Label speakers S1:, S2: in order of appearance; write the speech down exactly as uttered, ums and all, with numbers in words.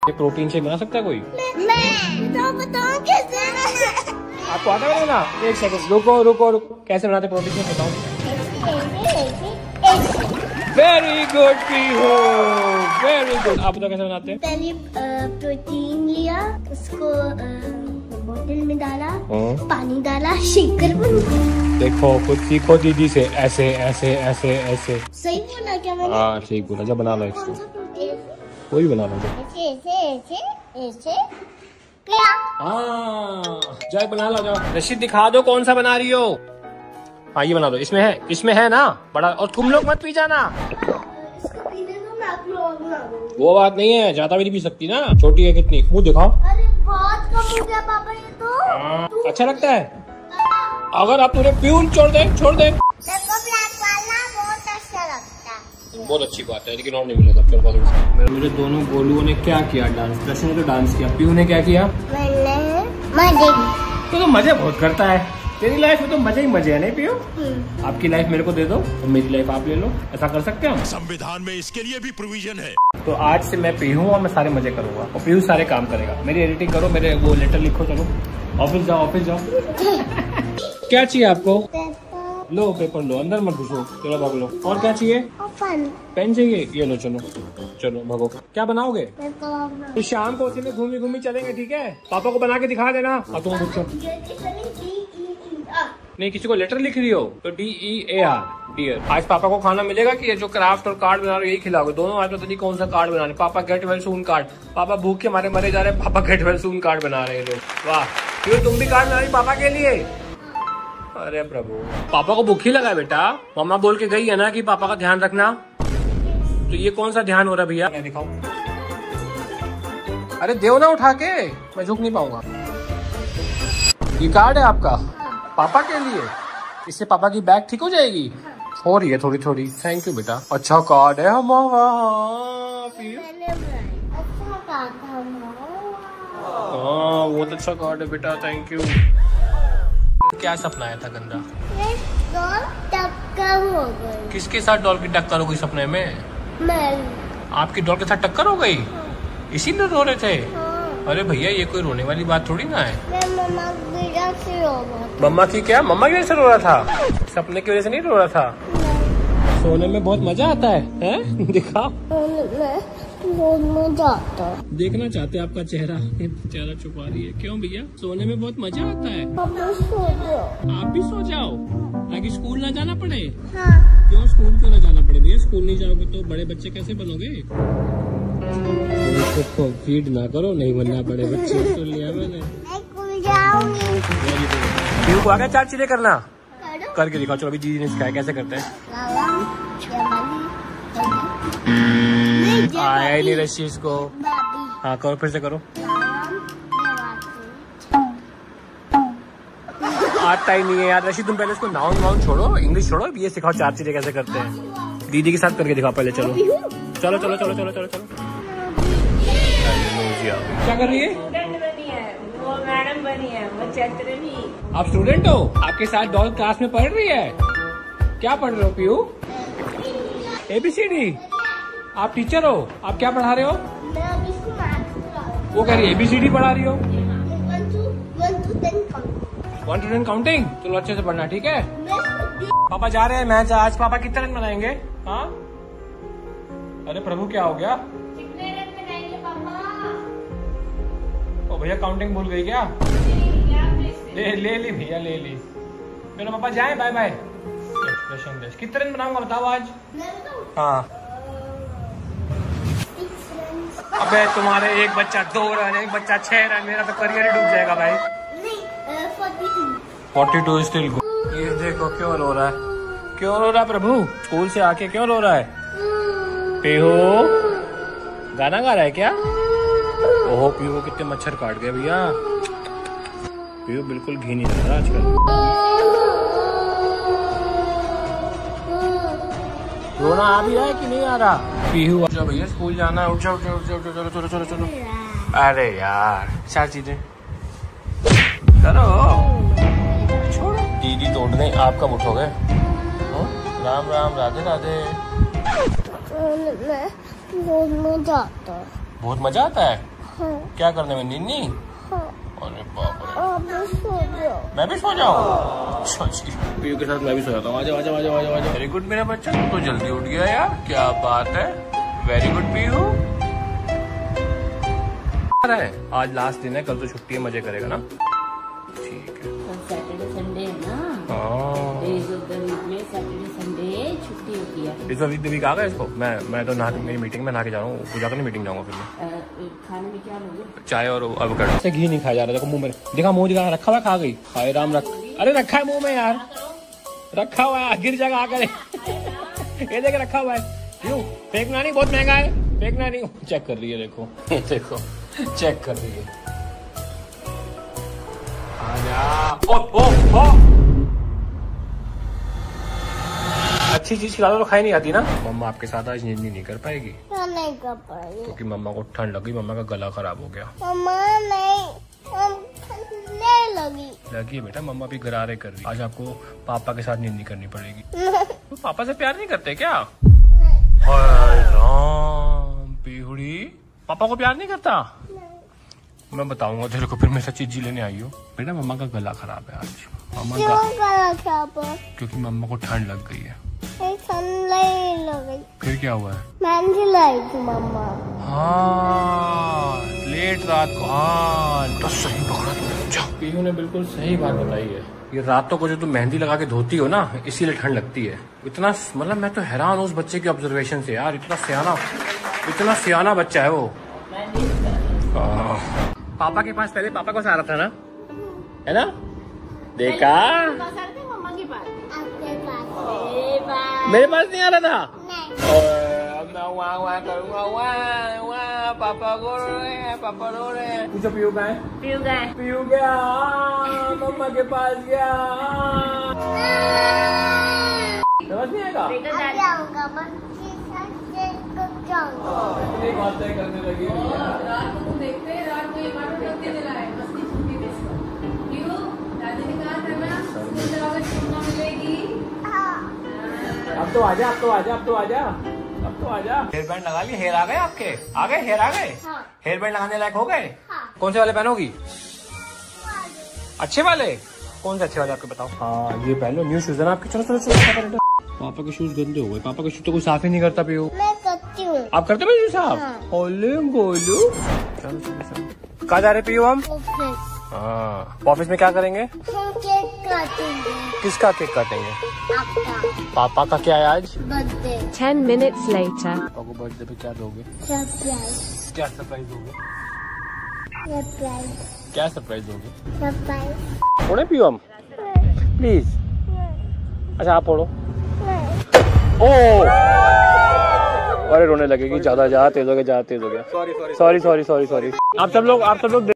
S1: ये protein shake बना सकता है कोई?
S2: मैं तो बताऊं कैसे?
S1: आपको आता है ना? एक सेकंड रुको रुको रुको, कैसे बनाते प्रोटीन शेक बताओ। Very good Pihu, very good. आप बताओ कैसे बनाते हैं?
S2: पहले प्रोटीन लिया, उसको बोतल में डाला, पानी डाला, शेकर बना।
S1: देखो कुछ सीखो दीदी से, ऐसे ऐसे ऐसे ऐसे।
S2: सही बोला क्या मैंने?
S1: हाँ ठीक बोला। जब बना लो इसको, कोई भी बना लो।
S2: ऐसे ऐसे ऐसे ऐसे क्या?
S1: हाँ जाए बना लो जाओ। रशीद दिखा दो कौन सा बना रही हो। हाँ ये बना दो, इसमें है, इसमें है ना बड़ा। और तुम लोग मत पी जाना,
S2: इसको पीने दो, मैं आप लोग बना दूंगी।
S1: वो बात नहीं है, ज्यादा भी नहीं पी सकती ना, छोटी है कितनी। मुँह दिखाओ।
S2: अरे बहुत कम हो गया पापा ये तो।
S1: अच्छा लगता है? अगर आप तुझे प्यून छोड़ दे छोड़ दे।
S2: देखो ब्लैक वाला बहुत अच्छा लगता है।
S1: बहुत अच्छी बात है, लेकिन और नहीं मिलेगा। चल मेरे मेरे दोनों गोलुओं ने क्या किया डांस। रशीद ने तो डांस किया, प्यू ने क्या किया?
S2: मैंने मजे।
S1: तो, तो मजे बहुत करता है। तेरी लाइफ में तो मजे ही मजे है नहीं पियो? आपकी लाइफ मेरे को दे दो और मेरी लाइफ आप ले लो, ऐसा कर सकते हैं हम?
S3: संविधान में इसके लिए भी प्रोविजन है।
S1: तो आज से मैं पीहू और मैं सारे मजे करूंगा और पीहू सारे काम करेगा। मेरी एडिटिंग करो, मेरे वो लेटर लिखो। चलो ऑफिस जाओ, ऑफिस जाओ। क्या चाहिए आपको? लो पेपर लो, अंदर मत घुसो। चलो भाग लो। और क्या चाहिए? पेन चाहिए? ये लो। चलो चलो भागो। क्या बनाओगे? तो शाम को उसी में घूमी घूमी चलेंगे, ठीक है? पापा को बना के दिखा देना। और तुम पूछो नहीं, किसी को लेटर लिख रही हो तो D E A R, dear. आज पापा को खाना मिलेगा कि ये जो क्राफ्ट और कार्ड बना रहे हो यही खिलाओगे दोनों? आज तो नहीं कौन सा कार्ड बना रहे। पापा गेट वेल सून कार्ड। पापा भूख के मारे मरे जा रहे हैं, पापा गेट वेल सून कार्ड बना रहे हैं लोग। वाह, फिर तुम भी कार्ड बना रही पापा के लिए? अरे प्रभु, पापा को भूख ही लगा है बेटा। मम्मा बोल के गई है ना कि पापा का ध्यान रखना। तो ये कौन सा ध्यान हो रहा है भैया? मैं दिखाऊं? अरे देव ना उठा के, मैं झुक नहीं पाऊंगा। ये कार्ड है आपका पापा के लिए, इससे पापा की बैग ठीक हो जाएगी। हो रही है थोड़ी थोड़ी। थैंक यू बेटा। अच्छा कार्ड है हमारा। हाँ बहुत अच्छा कार्ड है बेटा, थैंक यू। क्या सपना आया था गंदा?
S2: टक्कर हो गई।
S1: किसके साथ डॉल की टक्कर हो गई सपने में?
S2: मैं।
S1: आपकी डॉल के साथ टक्कर हो गई, इसीलिए रो रहे थे? अरे भैया ये कोई रोने वाली बात थोड़ी ना है।
S2: मम्मा की वजह से रो रहा था।
S1: मम्मा की क्या? मम्मा की वजह से रो रहा था? सपने की वजह से नहीं रो रहा था। सोने में बहुत मजा आता है, हैं? दिखाओ।
S2: बहुत मजा आता है।
S1: देखना चाहते आपका चेहरा, चेहरा छुपा रही है। क्यों भैया? सोने में बहुत मजा आता है।
S2: पापा सो जाओ।
S1: आप भी सो जाओ ताकि स्कूल ना जाना पड़े।
S2: हाँ।
S1: क्यों स्कूल क्यों ना जाना पड़े भैया? स्कूल नहीं जाओगे तो बड़े बच्चे कैसे बनोगे? तो फीड ना करो, नहीं बनना बड़े बच्चे। सुन लिया मैंने।
S2: मैं स्कूल जाऊंगी।
S1: पीहू को आ गया चार चीजें करना? करके दिखाओ। चलो अभी दीदी ने सिखाया कैसे करते हैं। आया ही नहीं रशीद को। हाँ करो, फिर से करो। आता ही नहीं है यार रशीद। तुम पहले इसको नाउन वाउन छोड़ो, इंग्लिश छोड़ो, ये सिखाओ चार चीजें कैसे करते हैं। दीदी के साथ करके दिखाओ पहले। चलो चलो चलो चलो चलो चलो चलो। क्या कर रही है?
S4: वो मैडम बनी है, वो चैतरनी।
S1: आप स्टूडेंट हो? आपके साथ डॉल क्लास में पढ़ रही है? क्या पढ़ रहे हो पीहू? एबीसीडी। आप टीचर हो? आप क्या पढ़ा रहे हो?
S2: मैं अभी इसको मैथ्स पढ़ा रही हूँ।
S1: वो कह रही है एबीसीडी पढ़ा रही हो।
S2: One two one two ten count.
S1: One two ten counting. चलो अच्छे से पढ़ना, ठीक है?
S2: मैं
S1: पापा जा रहे हैं मैच। आज पापा कितने रन बनाएंगे? हाँ अरे प्रभु क्या हो गया?
S2: कितने रन बनाएंगे पापा?
S1: ओ भैया काउंटिंग भूल गई क्या? ले ले ली भैया, ले ली। चलो पापा जाए, बाय बाय। कितने रन बनाऊंगा बताओ आज? हाँ अबे तुम्हारे एक बच्चा दो रन, एक बच्चा छह रन, मेरा तो करियर ही डूब जाएगा भाई। Forty two still good. ये देखो क्यों रो रहा है, क्यों रो रहा है प्रभु? स्कूल से आके क्यों रो रहा है? पीहू गाना गा रहा है क्या? ओहो पीहू को कितने मच्छर काट गए भैया। पीहू बिल्कुल घी नहीं लग रहा आजकल। रोना आ भी रहा है कि नहीं आ रहा? पीहू अच्छा भैया स्कूल जाना है, उठ जाओ उठ जाओ उठ जाओ, चलो चलो चलो चलो चलो। अरे यार चार चीजें करो, छोड़ो। दीदी तोड़ दें, आप कब उठोगे? राम राम, राधे राधे।
S2: बहुत मजा आता है।
S1: बहुत मजा आता है। क्या करने में, नीनी? अरे बाप रे, मैं भी सो जाऊँ? अच्छा जी, पीयू के साथ मैं भी सो जाता हूँ। आजा आजा आजा आजा आजा। वेरी गुड मेरा बच्चा, तू तो जल्दी उठ गया यार, क्या बात है। Very good Piyu. आज लास्ट दिन है, कल तो छुट्टी है, मजे करेगा ना? ठीक है,
S4: सैटरडे संडे है ना।
S1: हाँ,
S4: डेज ऑफ द वीक में सैटरडे संडे छुट्टी होती है।
S1: इस वीक वीक आ गया इसको। मैं मैं तो नहा मेरी मीटिंग में नहा के जा रहा हूँ, पूजा करने मीटिंग जाऊंगा। फिर मैं
S4: खाने में क्या लोगे?
S1: चाय और अवोकाडो से घी नहीं खाया जा रहा। देखो मुंह में दिखा, मुंह दिखा, रखा हुआ खा गई। हाय राम, रख, अरे रखा है मुंह में यार, रखा हुआ है, गिर जाएगा आकर। ये देख रखा हुआ है, क्यों फेंकना नहीं, बहुत महंगा है, फेंकना नहीं। चेक कर रही है, देखो देखो चेक कर रही है। आजा, ओ ओ ओ, अच्छी चीज खिला दो तो खाई नहीं आती ना। मम्मा आपके साथ आज नींद नहीं कर पाएगी,
S2: नहीं कर पाएगी
S1: क्योंकि मम्मा को ठंड लगी, मम्मा का गला खराब हो गया।
S2: मम्मा नहीं, नहीं लगी
S1: लगी बेटा, मम्मा भी गरारे कर रही। आज आपको पापा के साथ नींद नहीं करनी पड़ेगी। तो पापा से प्यार नहीं करते क्या? हाय राम, पीहुड़ी पापा को प्यार नहीं करता? मैं बताऊंगा तेरे को, फिर मैं सच्ची चीज लेने आई हूँ। बेटा मम्मा का गला खराब है आज, मम्मा
S2: क्यों
S1: का,
S2: गला खराब है?
S1: क्योंकि मम्मा को ठंड लग गई है।
S2: ठंड नहीं लगी,
S1: फिर क्या हुआ है?
S2: मेहंदी लाई थी मम्मा।
S1: हाँ, लेट रात को। हाँ तो सही पकड़ा तुमने, पीहू ने बिल्कुल सही बात बताई है। ये रातों को जो तुम मेहंदी लगा के धोती हो ना, इसीलिए ठंड लगती है। इतना मतलब मैं तो हैरान हूँ उस बच्चे की ऑब्जर्वेशन से यार, इतना सियाना, इतना सियाना बच्चा है वो। पापा के पास पहले पापा को सहारा था ना, है ना? देखा,
S4: मम्मा के पास,
S2: आपके पास
S1: मेरे पास नहीं आ रहा था।
S2: नहीं।
S1: अब मैं वहाँ वहाँ करूँगा, वहाँ वहाँ पापा को रो रहे हैं, पापा रो रहे हैं। पूछो पीयू का है?
S4: पीयू गए,
S1: पीयू गया, मम्मा के पास गया। समझ नहीं आएगा?
S2: आ जाऊंगा, बस जाऊंगा।
S1: इतनी बातें करने लगी।
S5: रात को तुम देखते हैं, रात को ये बात करते दिलाए मस्ती छुट्टी में इसको। क्यों? दादी ने कहा था ना, स्कूल जाओगे छुट्टी मिलेगी।
S1: अब तो आजा, अब तो आजा, अब तो आजा, अब तो आजा। हेयर बैंड लगा लिए? हेयर आ गए आपके? आ गए, हेयर आ गए?
S2: हाँ।
S1: हेयर बैंड लगाने लायक हो गए?
S2: हाँ।
S1: कौन से वाले पहनोगी? अच्छे वाले? कौन से अच्छे वाले आपके बताओ? हाँ ये पहन लो, न्यू शूज है ना आपके। चलो चलो चलो, पापा के शूज गंदे हो गए। पापा के शूज तो कोई साफ ही नहीं करता पीयू।
S2: मैं करती हूँ।
S1: आप करते हो शूज साफ?
S2: हाँ।
S1: ओले बोलो, चलो चलो चलो। कहाँ जा रहे पीयू हम?
S2: ऑफिस।
S1: हाँ, ऑफिस में क्या करेंगे?
S2: हम केक काटेंगे।
S1: किसका केक काटेंगे?
S2: आपका
S1: पापा का क्या है आज?
S2: बर्थडे।
S6: Ten minutes later.
S1: पापा को बर्थडे पे क्या दोगे?
S2: सरप्राइज।
S1: क्या सरप्राइज दोगे?
S2: सरप्राइज।
S1: क्या सरप्राइज दोगे?
S2: सरप्राइज।
S1: पढ़े पियो हम प्लीज। अच्छा आप पढ़ो। ओ अरे रोने लगेगी, ज्यादा ज्यादा तेज हो गया, ज्यादा तेज हो गया। Sorry sorry sorry sorry. आप सब लोग आप सब लोग